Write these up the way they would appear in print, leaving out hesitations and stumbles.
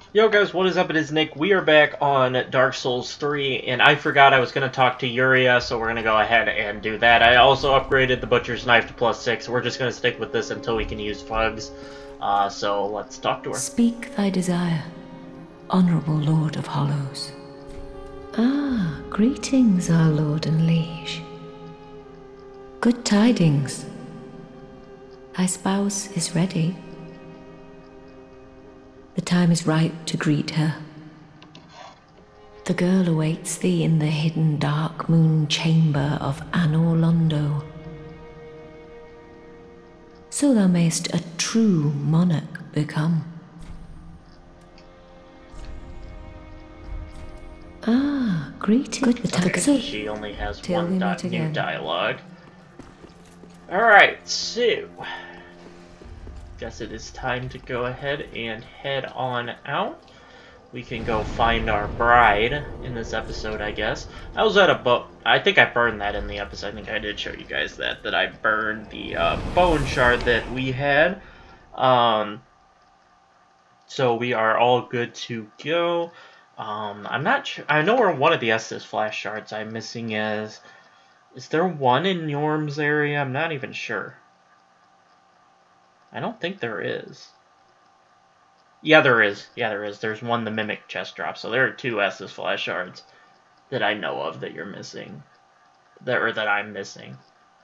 Yo guys, what is up? It is Nick. We are back on Dark Souls 3, and I forgot I was going to talk to Yuria, so we're going to go ahead and do that. I also upgraded the Butcher's Knife to +6. We're just going to stick with this until we can use Fugs. So let's talk to her. Speak thy desire, honorable Lord of Hollows. Ah, greetings, our lord and liege. Good tidings. Thy spouse is ready. The time is ripe to greet her. The girl awaits thee in the hidden dark moon chamber of Anor Londo. So thou mayst a true monarch become. Ah, greetings. Good Okay, so she only has till one we meet new again. dialogue. Alright, so... guess it is time to go ahead and head on out. We can go find our bride in this episode, I guess. I was at a boat. I think I burned that in the episode. I think I did show you guys that I burned the bone shard that we had. So we are all good to go. I'm not sure. I know where one of the Estus flash shards I'm missing is. Is there one in Yorm's area? I'm not even sure. I don't think there is. Yeah, there is. Yeah, there is. There's one the Mimic chest drop. So there are two Estus flash shards that I know of that you're missing. That I'm missing.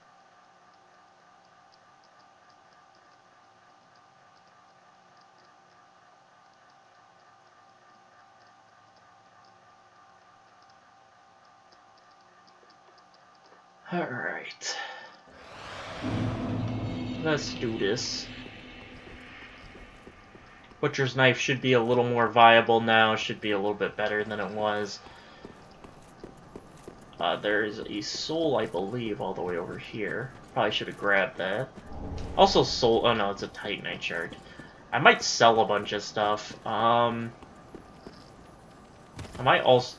Alright. Let's do this. Butcher's Knife should be a little more viable now. Should be a little bit better than it was. There's a soul, I believe, all the way over here. Probably should have grabbed that. Also soul... oh no, it's a Titanite shard. I might sell a bunch of stuff. I might also...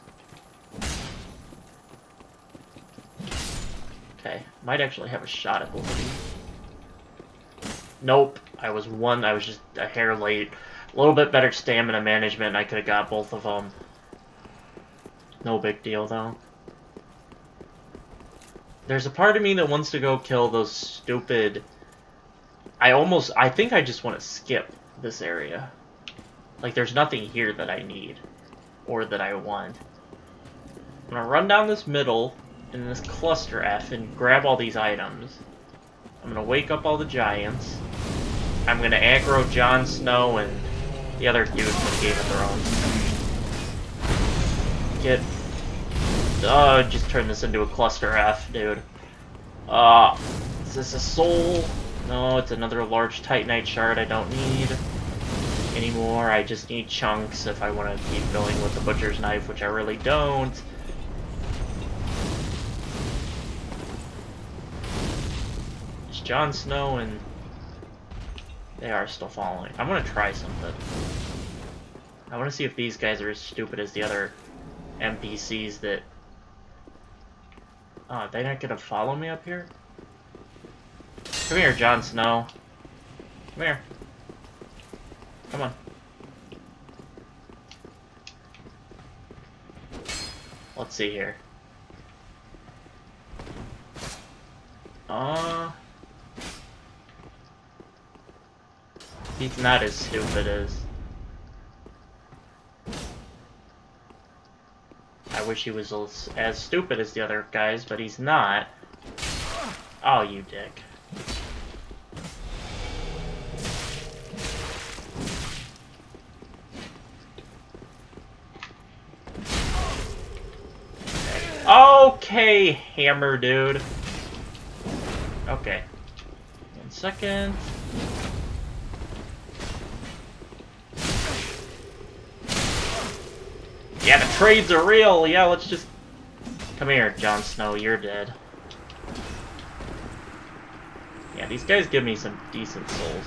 okay, might actually have a shot at both of these. Nope, I was just a hair late. A little bit better stamina management, and I could have got both of them. No big deal, though. There's a part of me that wants to go kill those stupid... I think I just want to skip this area. Like, there's nothing here that I need. Or that I want. I'm gonna run down this middle, in this cluster F, and grab all these items. I'm gonna wake up all the giants. I'm gonna aggro Jon Snow and the other dude from Game of Thrones. Get... just turn this into a cluster F, dude. Is this a soul? No, it's another large Titanite shard I don't need anymore. I just need chunks if I want to keep going with the Butcher's Knife, which I really don't. It's Jon Snow and... they are still following. I'm gonna try something. I want to see if these guys are as stupid as the other NPCs that... oh, they're not gonna follow me up here? Come here, Jon Snow. Come here. Come on. Let's see here. He's not as stupid as... I wish he was as stupid as the other guys, but he's not. Oh, you dick. Okay, hammer dude. Okay. 1 second. Yeah, the trades are real. Yeah, let's just... come here, Jon Snow. You're dead. Yeah, these guys give me some decent souls.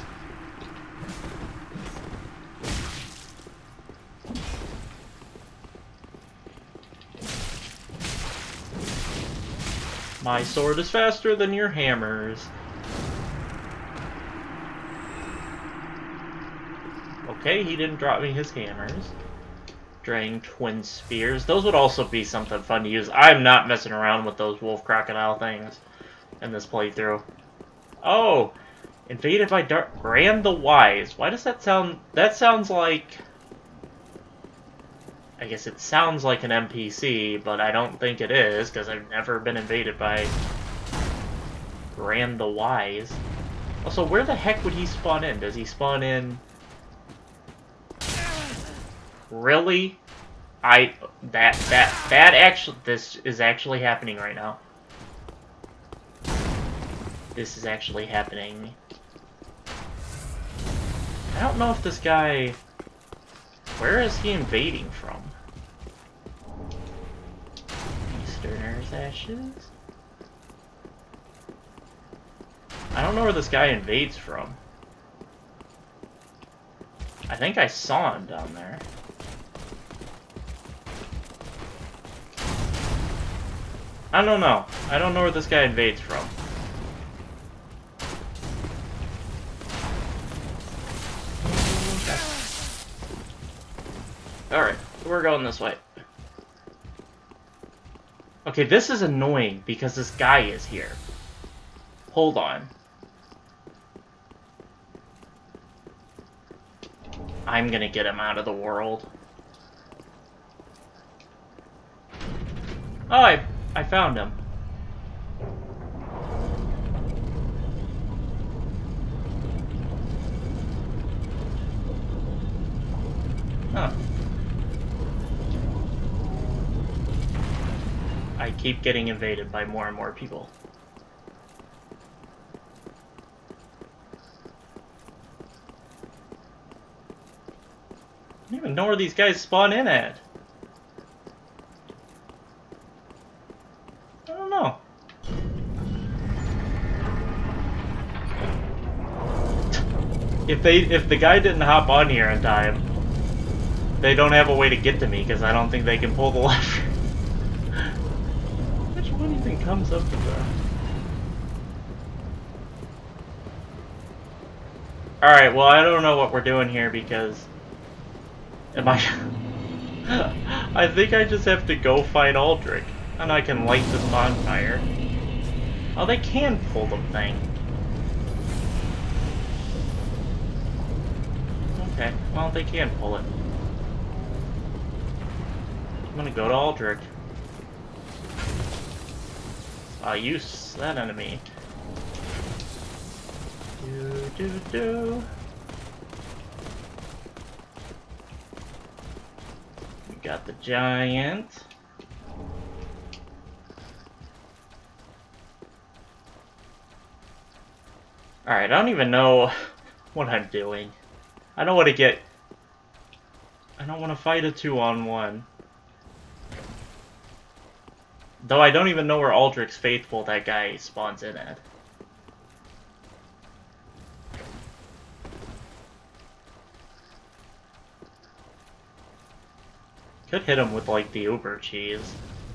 My sword is faster than your hammers. Okay, he didn't drop me his hammers. Draying twin spears. Those would also be something fun to use. I'm not messing around with those wolf crocodile things in this playthrough. Oh! Invaded by Rand the Wise. Why does that sound... That sounds like... I guess it sounds like an NPC, but I don't think it is, because I've never been invaded by Rand the Wise. Also, where the heck would he spawn in? Does he spawn in... Really? This is actually happening right now. This is actually happening. I don't know if this guy... Where is he invading from? Easterner's Ashes? I don't know where this guy invades from. I think I saw him down there. I don't know. I don't know where this guy invades from. Alright, we're going this way. Okay, this is annoying because this guy is here. Hold on. I'm gonna get him out of the world. Oh, I found him. Huh. I keep getting invaded by more and more people. I don't even know where these guys spawn in at. I don't know. If the guy didn't hop on here in time, they don't have a way to get to me because I don't think they can pull the lever. Which one even comes up with that? Alright, well I don't know what we're doing here because... Am I... I think I just have to go fight Aldrich. And I can light this bonfire. Oh, they can pull the thing. Okay, well, they can pull it. I'm gonna go to Aldrich. Use that enemy. Do. We got the giant. Alright, I don't even know what I'm doing. I don't want to fight a 2-on-1. Though I don't even know where Aldrich's Faithful, that guy, spawns in at. Could hit him with, like, the Uber cheese.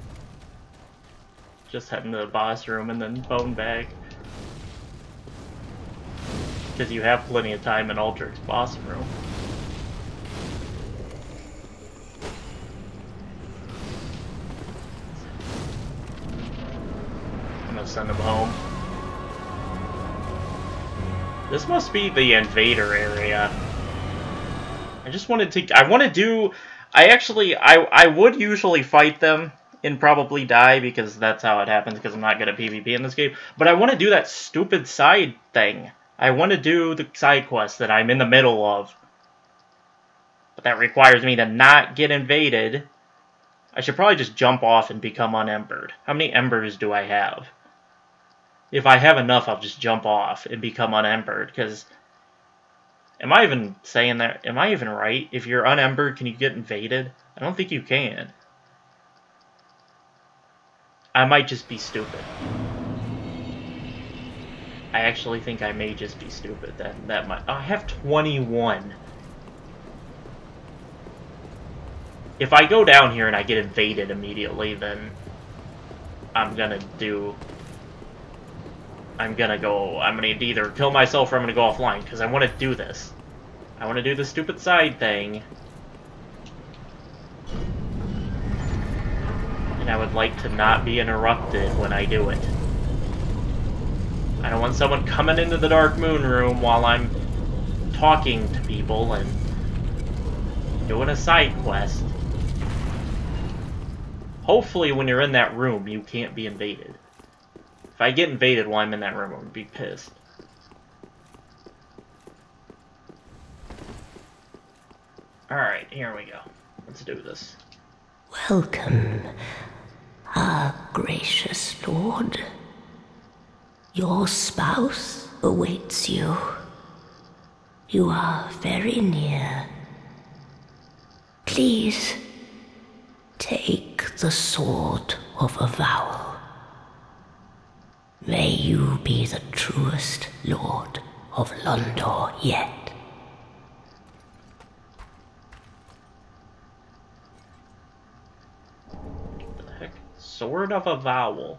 Just head into the boss room and then bone bag. Because you have plenty of time in Aldrich's boss room. I'm gonna send him home. This must be the invader area. I just wanted to... I would usually fight them and probably die because that's how it happens because I'm not good at PvP in this game. But I want to do that stupid side thing. I want to do the side quest that I'm in the middle of. But that requires me to not get invaded. I should probably just jump off and become unembered. How many embers do I have? If I have enough, I'll just jump off and become unembered, because... Am I even saying that? Am I even right? If you're unembered, can you get invaded? I don't think you can. I might just be stupid. I actually think I may just be stupid. That might... Oh, I have 21. If I go down here and I get invaded immediately, then I'm gonna either kill myself or I'm gonna go offline, because I want to do this. I want to do the stupid side thing. And I would like to not be interrupted when I do it. I don't want someone coming into the Dark Moon room while I'm talking to people and doing a side quest. Hopefully when you're in that room, you can't be invaded. If I get invaded while I'm in that room, I'm gonna be pissed. Alright, here we go. Let's do this. Welcome, our gracious lord. Your spouse awaits you. You are very near. Please, take the sword of avowal. May you be the truest lord of Londor yet. What the heck? Sword of Avowal.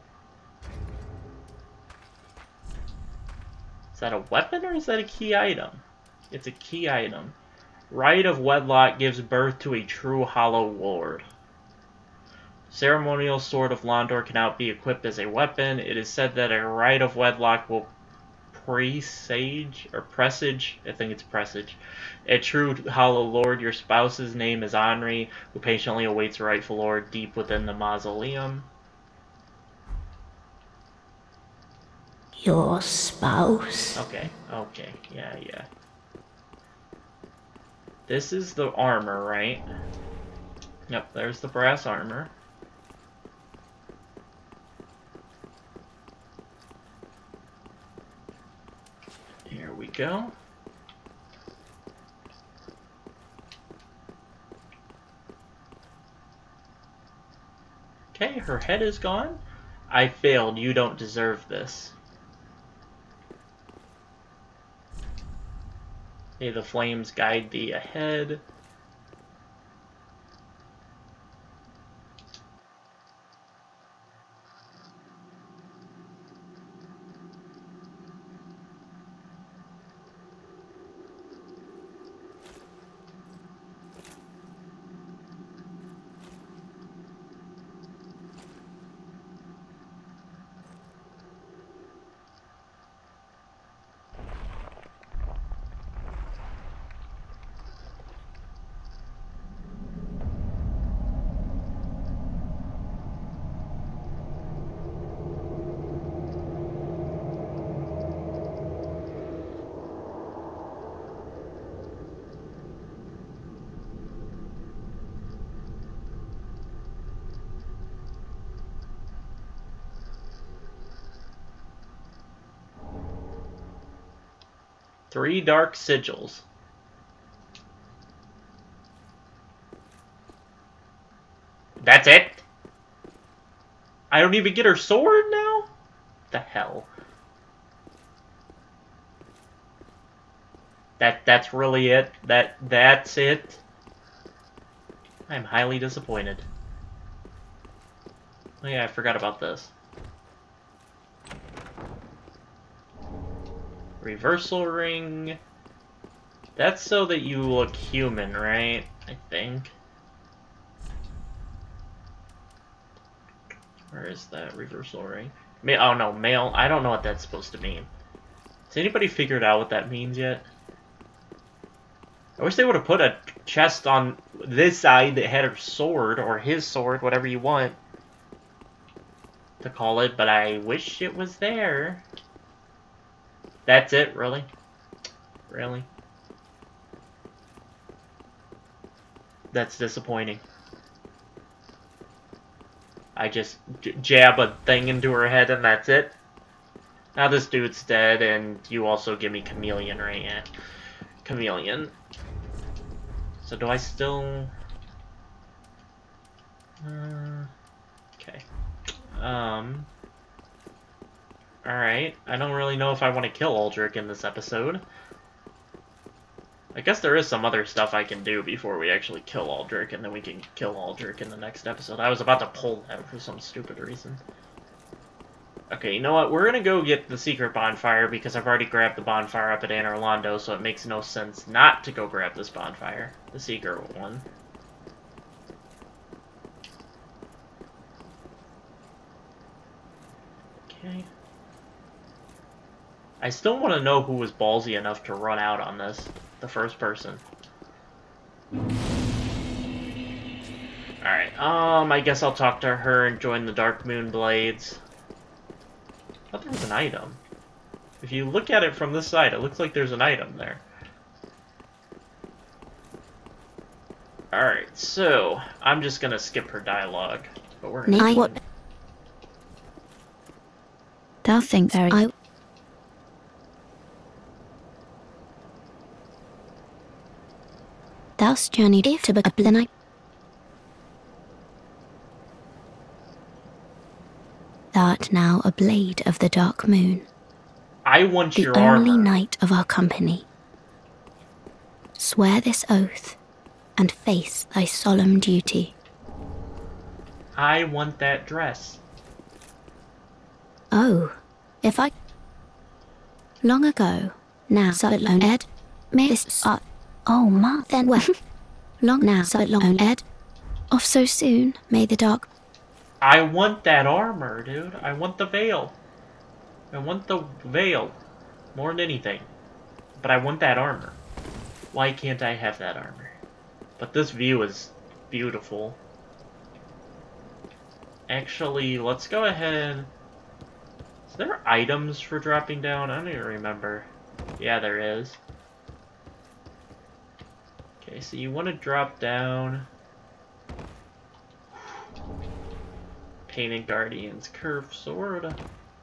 Is that a weapon or is that a key item? It's a key item. Rite of Wedlock gives birth to a true Hollow Lord. Ceremonial Sword of Londor cannot be equipped as a weapon. It is said that a Rite of Wedlock will presage, I think it's presage, a true Hollow Lord. Your spouse's name is Henri, who patiently awaits a rightful lord deep within the mausoleum. Your spouse? Okay, yeah. This is the armor, right? Yep, there's the brass armor. Here we go. Okay, her head is gone. I failed. You don't deserve this. May the flames guide thee ahead. Three dark sigils. That's it? I don't even get her sword now? What the hell? That's really it? That's it? I'm highly disappointed. Oh yeah, I forgot about this. Reversal ring. That's so that you look human, right? I think. Where is that reversal ring? Oh no, male. I don't know what that's supposed to mean. Has anybody figured out what that means yet? I wish they would have put a chest on this side that had her sword, or his sword, whatever you want to call it, but I wish it was there. That's it, really? Really? That's disappointing. I just jab a thing into her head and that's it? Now this dude's dead, and you also give me Chameleon, right? Yeah. Chameleon. So do I still... okay. Alright, I don't really know if I want to kill Aldrich in this episode. I guess there is some other stuff I can do before we actually kill Aldrich, and then we can kill Aldrich in the next episode. I was about to pull that for some stupid reason. Okay, you know what? We're gonna go get the secret bonfire because I've already grabbed the bonfire up at Anor Londo, so it makes no sense not to go grab this bonfire. The secret one. Okay. I still want to know who was ballsy enough to run out on this. The first person. Alright, I guess I'll talk to her and join the Darkmoon Blades. I thought there was an item. If you look at it from this side, it looks like there's an item there. Alright, so I'm just gonna skip her dialogue. But we're gonna what thou think very thou's journeyed to Blenheim. Thou'rt now a blade of the dark moon, I want the your only armor. knight of our company. Swear this oath, and face thy solemn duty. I want that dress. Oh, if I... Long ago, now so long Ed, may this oh ma, then well, long now so long Ed, off so soon, may the dark... I want that armor, dude. I want the veil. I want the veil. More than anything. But I want that armor. Why can't I have that armor? But this view is beautiful. Actually, let's go ahead. Is there items for dropping down? I don't even remember. Yeah, there is. Okay, so you want to drop down. Painted Guardian's Curved Sword.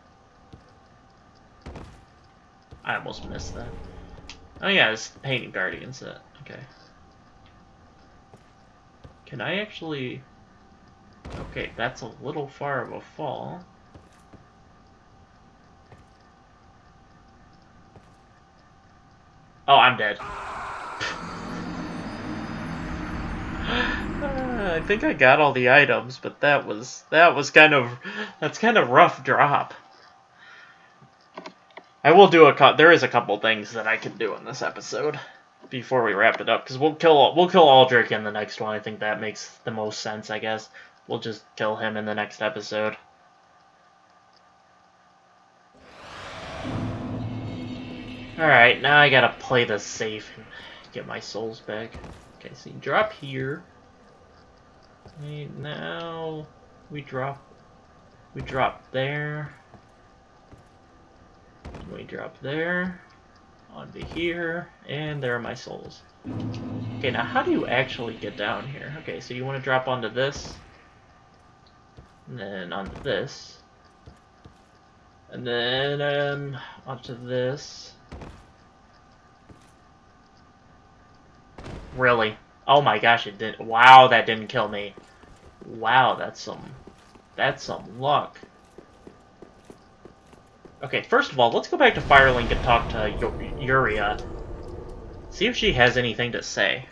I almost missed that. Oh yeah, it's the Painted Guardian set. Okay. Can I actually... Okay, that's a little far of a fall. Oh, I'm dead. I think I got all the items, but that's kind of rough drop. I will do there is a couple things that I can do in this episode before we wrap it up, because we'll kill Aldrich in the next one. I think that makes the most sense. I guess we'll just kill him in the next episode. All right, now I gotta play this safe and get my souls back. Okay, so you drop here. Wait, now we drop there. We drop there, onto here, and there are my souls. Okay, now how do you actually get down here? Okay, so you want to drop onto this, and then onto this, and then onto this. Really? Oh my gosh, it did. Wow, that didn't kill me. Wow, that's some luck. Okay, first of all, let's go back to Firelink and talk to Yuria. See if she has anything to say.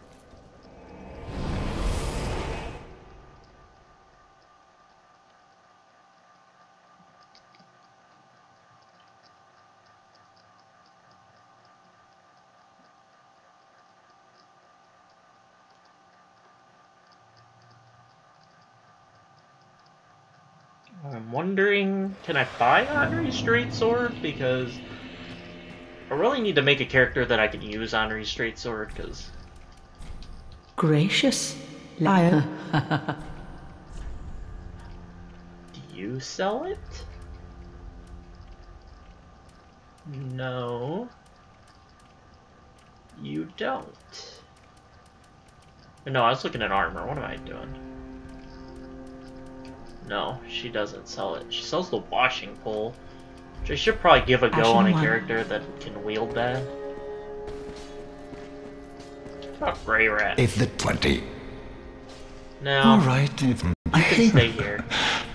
I'm wondering, can I buy Anri's Straight Sword? Because I really need to make a character that I can use Anri's Straight Sword, because... Gracious liar. Do you sell it? No. You don't. No, I was looking at armor. What am I doing? No, she doesn't sell it. She sells the washing pole. Which I should probably give a go on a character that can wield that. What about Grey Rat? If the 20. No. Alright, if I can stay here.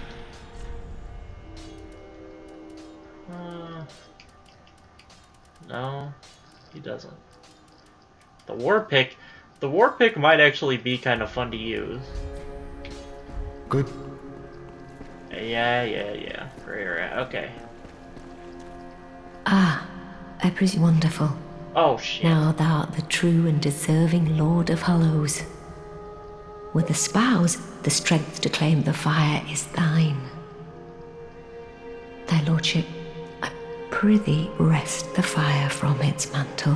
No, he doesn't. The war pick might actually be kind of fun to use. good. Yeah. Right. Okay. Ah, I presume wonderful. Oh, shit. Now thou art the true and deserving Lord of Hollows. With the spouse, the strength to claim the fire is thine. Thy lordship, I prithee wrest the fire from its mantle.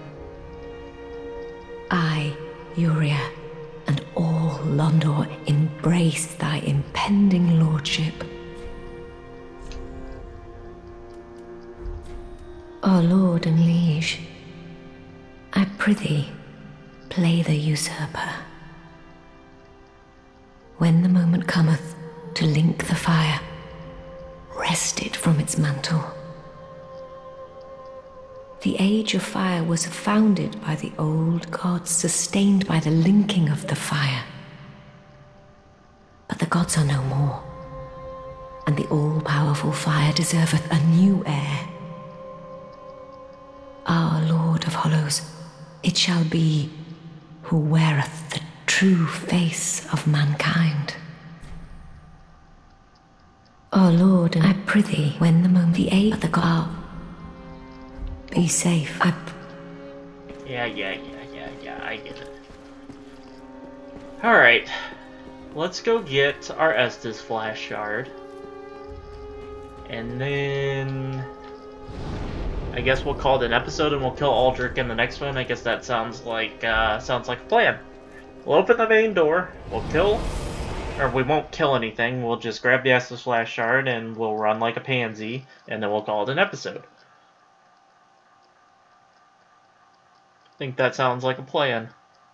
I, Uria, and all Londor embrace thy impending lordship. O Lord and Liege, I prithee, play the usurper. When the moment cometh to link the fire, wrest it from its mantle. The age of fire was founded by the old gods, sustained by the linking of the fire. But the gods are no more, and the all-powerful fire deserveth a new heir. Our Lord of Hollows, it shall be who weareth the true face of mankind. O Lord, I prithee, when the moment the age of the god, be safe. Yeah, I get it. Alright. Let's go get our Estus Flash Shard. And then I guess we'll call it an episode and we'll kill Aldrich in the next one. I guess that sounds like a plan. We'll open the main door, we'll kill, or we won't kill anything, we'll just grab the Estus Flash Shard and we'll run like a pansy, and then we'll call it an episode. I think that sounds like a plan.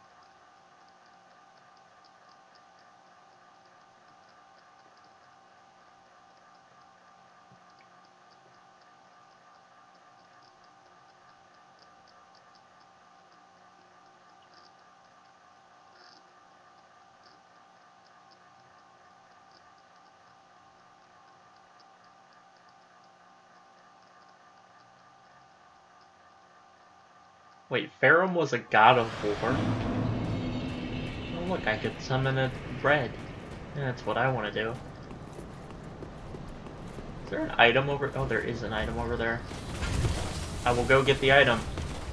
Wait, Farum was a god of war? Oh look, I could summon a red. Yeah, that's what I want to do. Is there an item over... Oh, there is an item over there. I will go get the item.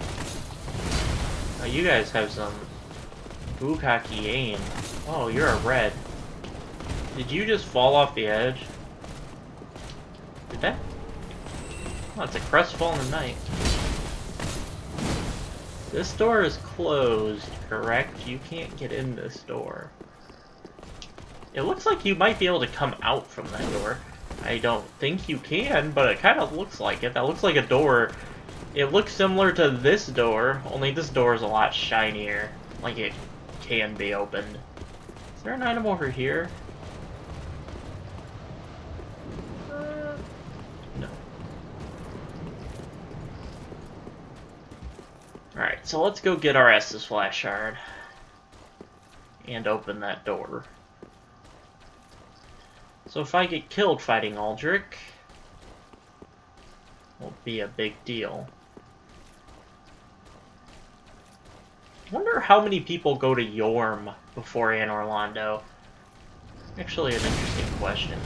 Oh, you guys have some bukkake aim. Oh, you're a red. Did you just fall off the edge? Did that? Oh, it's a crestfallen knight. This door is closed, correct? You can't get in this door. It looks like you might be able to come out from that door. I don't think you can, but it kind of looks like it. That looks like a door. It looks similar to this door, only this door is a lot shinier. Like it can be opened. Is there an item over here? No. Alright, so let's go get our Estus Flash Shard. And open that door. So if I get killed fighting Aldrich, won't be a big deal. I wonder how many people go to Yorm before Anor Londo. Actually, an interesting question.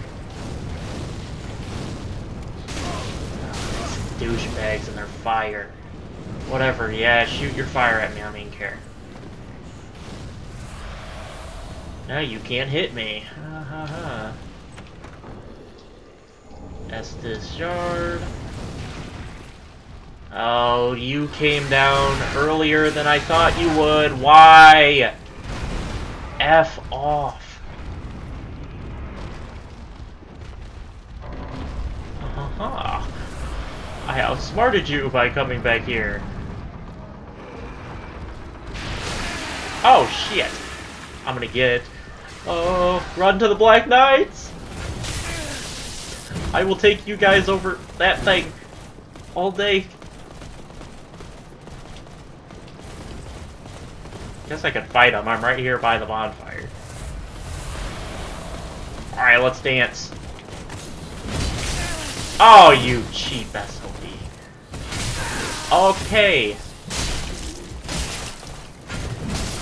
Oh, these douchebags and their fire. Whatever, yeah, shoot your fire at me, I don't even care. No, you can't hit me. Ha ha ha. Estus Shard. Oh, you came down earlier than I thought you would. Why? F off. Haha. I outsmarted you by coming back here. Oh, shit. I'm gonna get it. Oh, run to the Black Knights! I will take you guys over that thing all day. Guess I could fight them. I'm right here by the bonfire. Alright, let's dance. Oh, you cheap SOB. Okay.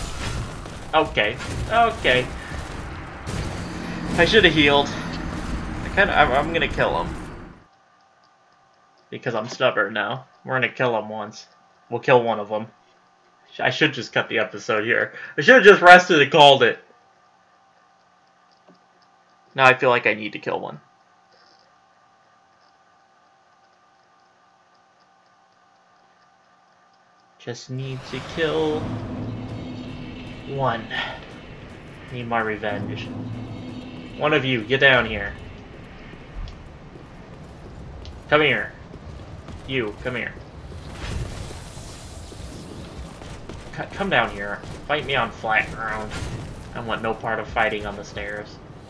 Okay. Okay. I should have healed. I'm gonna kill him. Because I'm stubborn now. We're gonna kill him once. We'll kill one of them. I should just cut the episode here. I should have just rested and called it. Now I feel like I need to kill one. Just need to kill one. Need my revenge. One of you, get down here. Come here. You, come here. Come down here. Fight me on flat ground. I want no part of fighting on the stairs.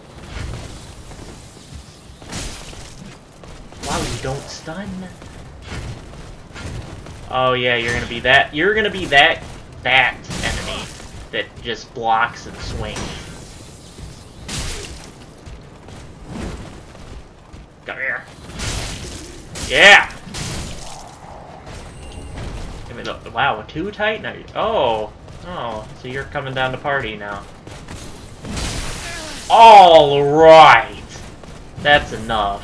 Wow, you don't stun. Oh yeah, you're gonna be that. You're gonna be that enemy that just blocks and swings. Come here. Yeah. Give me the. Wow, too tight now. Oh, so you're coming down to party now. All right, that's enough.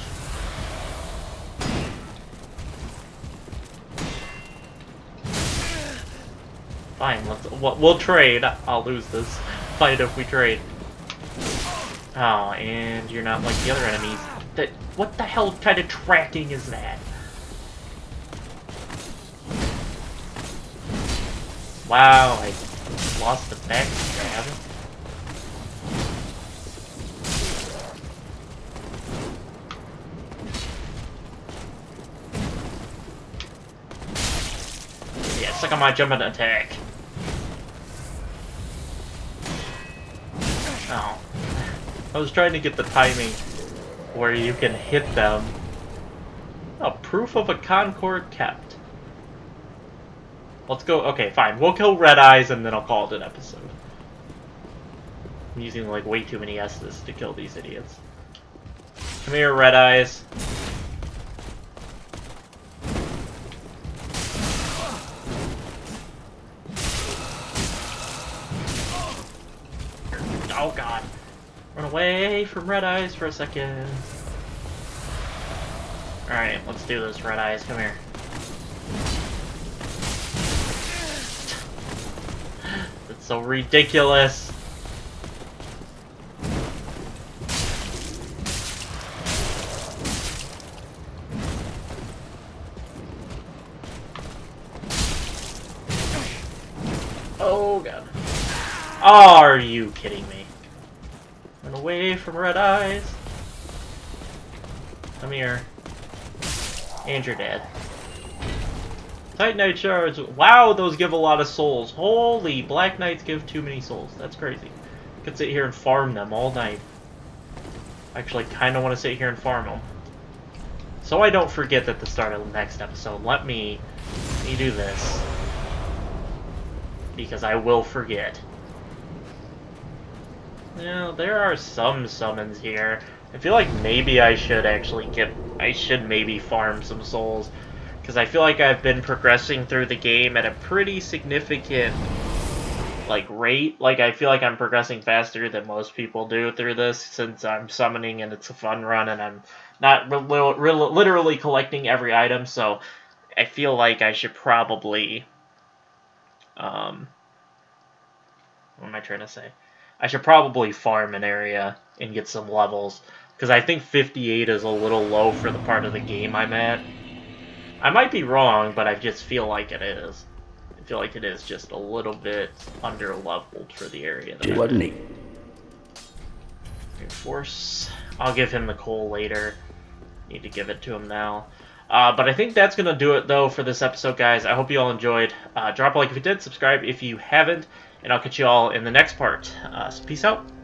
Fine, we'll trade. I'll lose this fight if we trade. Oh, and you're not like the other enemies. What the hell kind of tracking is that? Wow, I lost the back stab. Yeah, suck on my jumping attack. Oh. I was trying to get the timing where you can hit them. Oh, proof of a Concord kept. Let's go. Okay, fine. We'll kill Red Eyes and then I'll call it an episode. I'm using like way too many S's to kill these idiots. Come here, Red Eyes. Oh god. Run away from Red Eyes for a second. Alright, let's do this, Red Eyes. Come here. That's so ridiculous. Oh god. Oh, are you kidding me? Run away from Red Eyes. Come here. And you're dead. Titanite shards. Wow, those give a lot of souls. Holy, Black Knights give too many souls. That's crazy. Could sit here and farm them all night. Actually, kind of want to sit here and farm them. So I don't forget at the start of the next episode, let me do this. Because I will forget. Now, there are some summons here. I feel like maybe I should actually maybe farm some souls. Because I feel like I've been progressing through the game at a pretty significant, like, rate. Like, I feel like I'm progressing faster than most people do through this, since I'm summoning and it's a fun run and I'm not literally collecting every item, so I feel like I should probably, what am I trying to say? I should probably farm an area and get some levels, because I think 58 is a little low for the part of the game I'm at. I might be wrong, but I just feel like it is. I feel like it is just a little bit under-leveled for the area that I'm in. Reinforce. I'll give him the coal later. Need to give it to him now. But I think that's going to do it, though, for this episode, guys. I hope you all enjoyed. Drop a like if you did, subscribe if you haven't, and I'll catch you all in the next part. So peace out.